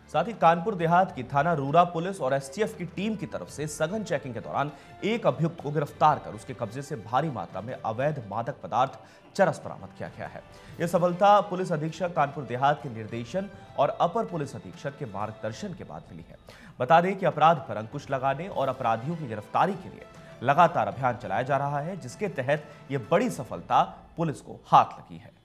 साथ ही कानपुर देहात की थाना रूरा पुलिस और एसटीएफ की टीम की तरफ से सघन चेकिंग के दौरान एक अभियुक्त को गिरफ्तार कर उसके कब्जे से भारी मात्रा में अवैध मादक पदार्थ चरस बरामद किया गया है। यह सफलता पुलिस अधीक्षक कानपुर देहात के निर्देशन और अपर पुलिस अधीक्षक के मार्गदर्शन के बाद मिली है। बता दें कि अपराध पर अंकुश लगाने और अपराधियों की गिरफ्तारी के लिए लगातार अभियान चलाया जा रहा है, जिसके तहत यह बड़ी सफलता पुलिस को हाथ लगी है।